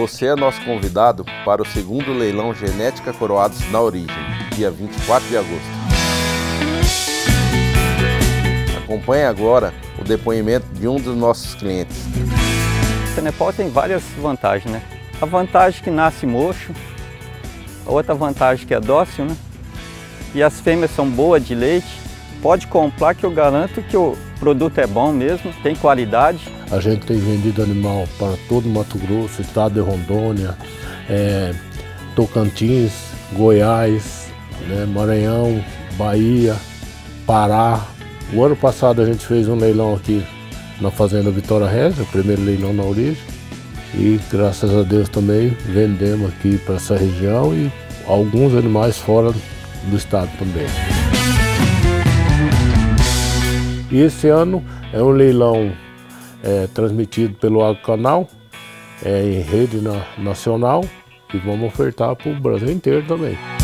você é nosso convidado para o segundo leilão Genética Coroados na Origem, dia 24 de agosto. Acompanhe agora o depoimento de um dos nossos clientes. O Cenepal tem várias vantagens, né? A vantagem que nasce mocho, a outra vantagem que é dócil, né? E as fêmeas são boas de leite. Pode comprar que eu garanto que o produto é bom mesmo, tem qualidade. A gente tem vendido animal para todo Mato Grosso, estado de Rondônia, Tocantins, Goiás, né, Maranhão, Bahia, Pará. O ano passado a gente fez um leilão aqui na Fazenda Vitória Régia, o primeiro leilão na origem. E graças a Deus também vendemos aqui para essa região e alguns animais fora do estado também. E esse ano é um leilão transmitido pelo Agrocanal, em rede nacional, e vamos ofertar para o Brasil inteiro também.